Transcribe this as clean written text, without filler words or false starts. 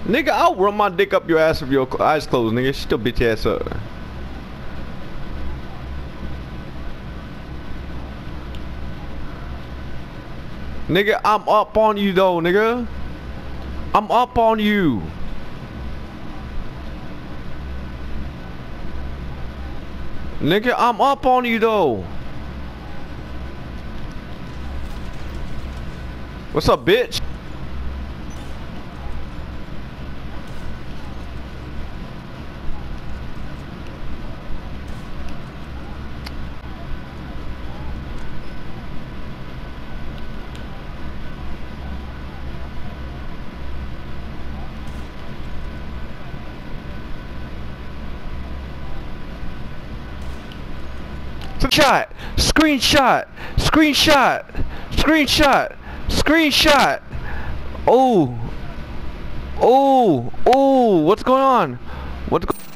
Nigga, I'll run my dick up your ass with your eyes closed, nigga. Shut your bitch ass up. Nigga, I'm up on you though, nigga. I'm up on you. Nigga, I'm up on you though. What's up, bitch? Screenshot, screenshot, screenshot, screenshot. Oh, oh, oh, what's going on? What's going on?